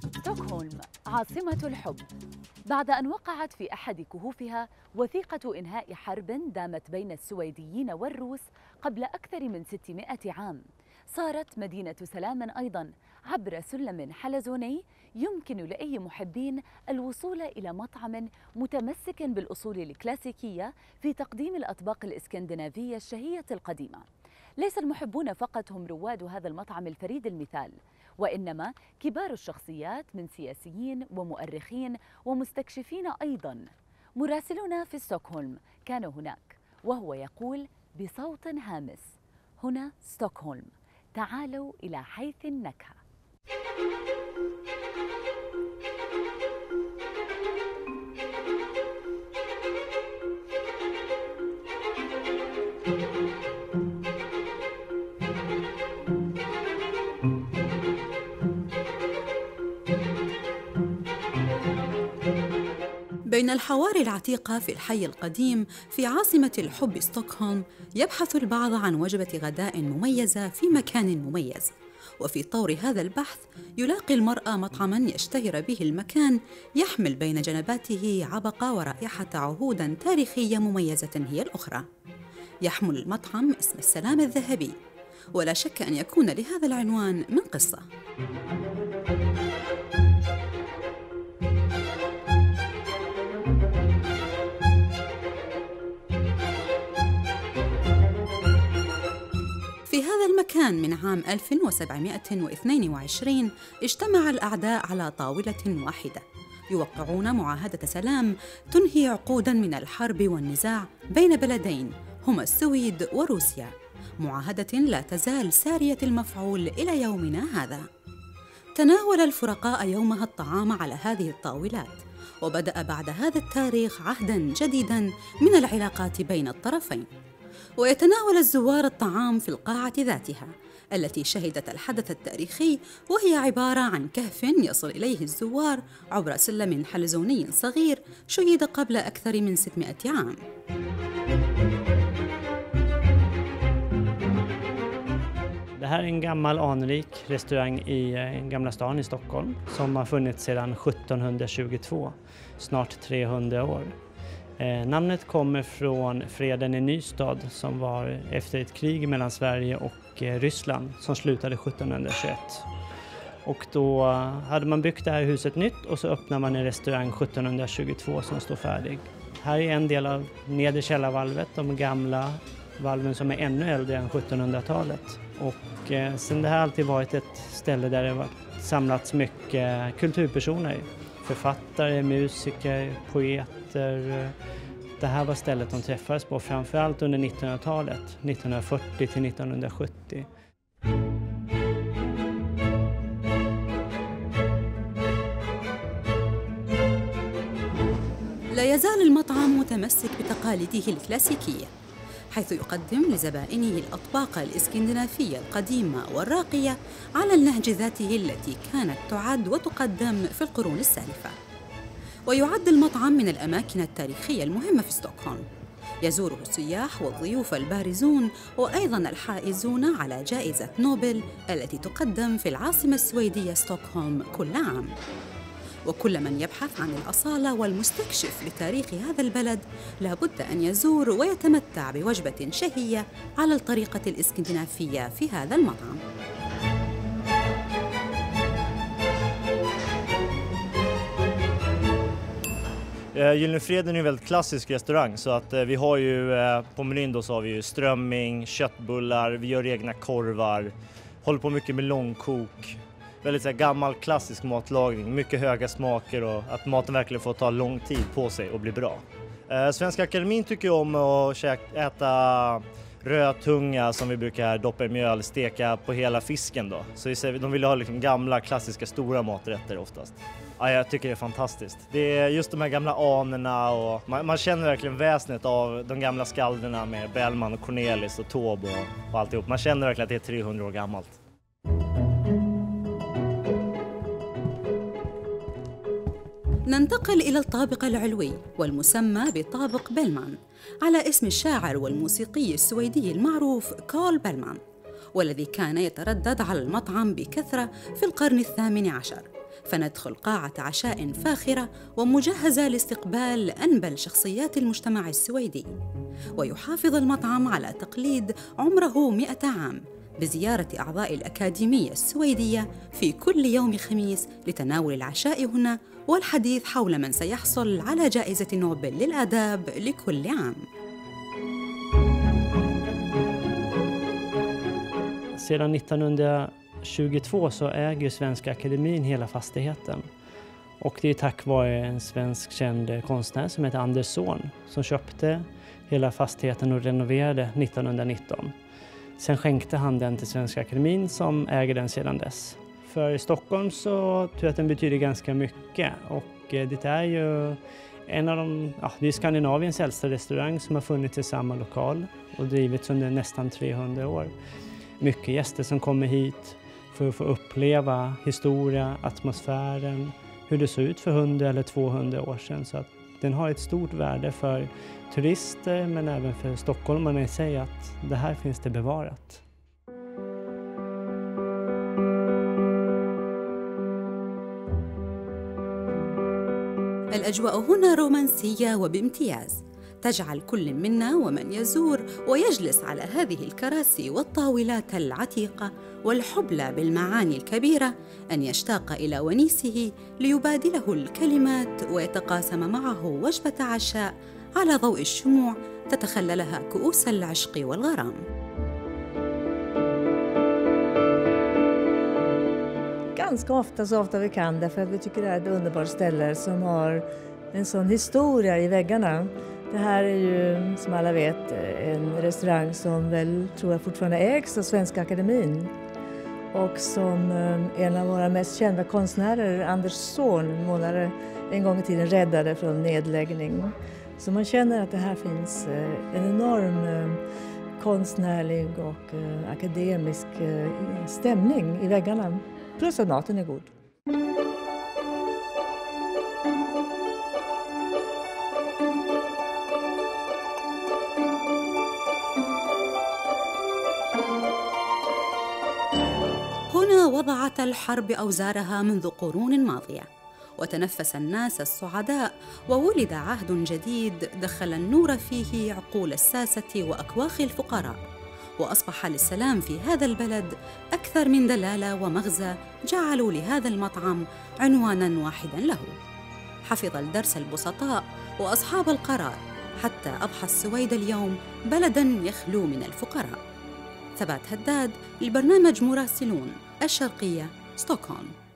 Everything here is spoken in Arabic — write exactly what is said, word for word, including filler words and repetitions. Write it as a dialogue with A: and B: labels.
A: ستوكهولم عاصمة الحب. بعد أن وقعت في أحد كهوفها وثيقة إنهاء حرب دامت بين السويديين والروس قبل أكثر من ستمائة عام، صارت مدينة سلام أيضاً عبر سلم حلزوني يمكن لأي محبين الوصول إلى مطعم متمسك بالأصول الكلاسيكية في تقديم الأطباق الإسكندنافية الشهية القديمة. ليس المحبون فقط هم رواد هذا المطعم الفريد المثال، وإنما كبار الشخصيات من سياسيين ومؤرخين ومستكشفين أيضاً. مراسلنا في ستوكهولم كان هناك وهو يقول بصوت هامس: هنا ستوكهولم، تعالوا إلى حيث النكهة.
B: بين الحواري العتيقة في الحي القديم في عاصمة الحب ستوكهولم، يبحث البعض عن وجبة غداء مميزة في مكان مميز، وفي طور هذا البحث يلاقي المرء مطعماً يشتهر به المكان، يحمل بين جنباته عبق ورائحة عهود تاريخية مميزة هي الأخرى. يحمل المطعم اسم السلام الذهبي، ولا شك أن يكون لهذا العنوان من قصة. في هذا المكان من عام ألف وسبعمائة واثنين وعشرين اجتمع الأعداء على طاولة واحدة، يوقعون معاهدة سلام تنهي عقوداً من الحرب والنزاع بين بلدين هما السويد وروسيا، معاهدة لا تزال سارية المفعول إلى يومنا هذا. تناول الفرقاء يومها الطعام على هذه الطاولات، وبدأ بعد هذا التاريخ عهداً جديداً من العلاقات بين الطرفين. ويتناول الزوار الطعام في القاعة ذاتها التي شهدت الحدث التاريخي، وهي عبارة عن كهف يصل إليه الزوار عبر سلم حلزوني صغير شيد قبل أكثر من ستمائة عام.
C: Det här är en gammal anrik restaurang i Gamla stan i Stockholm som har funnits sedan sjuttonhundratjugotvå, snart trehundra år. Eh, namnet kommer från freden i Nystad som var efter ett krig mellan Sverige och eh, Ryssland som slutade sjuttonhundratjugoett. Och då hade man byggt det här huset nytt och så öppnar man en restaurang sjuttonhundratjugotvå som står färdig. Här är en del av nedre källarvalvet, de gamla valven som är ännu äldre än sjuttonhundratalet. Och eh, sen det här har alltid varit ett ställe där det har samlats mycket kulturpersoner, författare, musiker, poeter. Det här var stället de träffades på framförallt under nittonhundratalet, nittonhundrafyrtio till nittonhundrasjuttio.
B: لا يزال المطعم متمسك بتقاليده الكلاسيكية، حيث يقدم لزبائنه الأطباق الإسكندنافية القديمة والراقية على النهج ذاته التي كانت تعد وتقدم في القرون السالفة. ويعد المطعم من الأماكن التاريخية المهمة في ستوكهولم، يزوره السياح والضيوف البارزون وأيضاً الحائزون على جائزة نوبل التي تقدم في العاصمة السويدية ستوكهولم كل عام. وكل من يبحث عن الأصالة والمستكشف لتاريخ هذا البلد لابد أن يزور ويتمتع بوجبة شهية على الطريقة الإسكندنافية في هذا المطعم.
D: Gyllene Freden är en väldigt klassisk restaurang, så att vi har ju på menyn då så har vi ju strömming, köttbullar, vi gör egna korvar, håller på mycket med långkok. Väldigt så här gammal klassisk matlagning, mycket höga smaker och att maten verkligen får ta lång tid på sig och bli bra. Eh, Svenska Akademin tycker om att käka, äta rödtunga som vi brukar doppa i mjöl, steka på hela fisken då. Så de vill ha liksom gamla klassiska stora maträtter oftast. Ja, jag tycker det är fantastiskt. Det är just de här gamla anerna och man, man känner verkligen väsnet av de gamla skalderna med Bellman och Cornelis och Taube och, och alltihop. Man känner verkligen att det är trehundra år gammalt.
B: ننتقل إلى الطابق العلوي والمسمى بطابق بيلمان على اسم الشاعر والموسيقي السويدي المعروف كول بيلمان، والذي كان يتردد على المطعم بكثرة في القرن الثامن عشر، فندخل قاعة عشاء فاخرة ومجهزة لاستقبال أنبل شخصيات المجتمع السويدي. ويحافظ المطعم على تقليد عمره مئة عام بزيارة أعضاء الأكاديمية السويدية في كل يوم خميس لتناول العشاء هنا والحديث حول من سيحصل على جائزة نوبل للآداب لكل عام.
C: Sedan nittonhundratjugotvå så äger Svenska Akademin hela fastigheten. Och det är tack vare en svensk känd konstnär som heter Anders Zorn som köpte hela fastigheten och renoverade nittonhundranitton. Sen skänkte han den till Svenska Akademin som äger den sedan dess. För i Stockholm så tror jag att den betyder ganska mycket. Och det är ju en av de, ja, det är Skandinaviens äldsta restaurang som har funnits i samma lokal och drivits under nästan trehundra år. Mycket gäster som kommer hit för att få uppleva historia, atmosfären, hur det såg ut för hundra eller tvåhundra år sedan. Så att den har ett stort värde för turister men även för stockholmarna i sig att det här finns det bevarat.
B: الأجواء هنا رومانسية وبامتياز، تجعل كل منا ومن يزور ويجلس على هذه الكراسي والطاولات العتيقة والحبلى بالمعاني الكبيرة أن يشتاق إلى ونيسه ليبادله الكلمات ويتقاسم معه وجبة عشاء على ضوء الشموع تتخللها كؤوس العشق والغرام.
E: Ganska ofta, så ofta vi kan, därför att vi tycker det är ett underbart ställe som har en sån historia i väggarna. Det här är ju, som alla vet, en restaurang som väl, tror jag, fortfarande ägs av Svenska Akademin. Och som en av våra mest kända konstnärer, Anders Zorn, målare, en gång i tiden räddade från nedläggning. Så man känner att det här finns en enorm konstnärlig och akademisk stämning i väggarna. Plus att maten är god.
B: هنا وضعت الحرب أوزارها منذ قرون ماضية، وتنفس الناس السعداء، وولد عهد جديد دخل النور فيه عقول الساسة وأكواخ الفقراء، وأصبح للسلام في هذا البلد أكثر من دلالة ومغزى جعلوا لهذا المطعم عنوانا واحدا له. حفظ الدرس البسطاء وأصحاب القرار حتى أضحى السويد اليوم بلدا يخلو من الفقراء. ثبات هداد لبرنامج مراسلون الشرقية، ستوكهولم.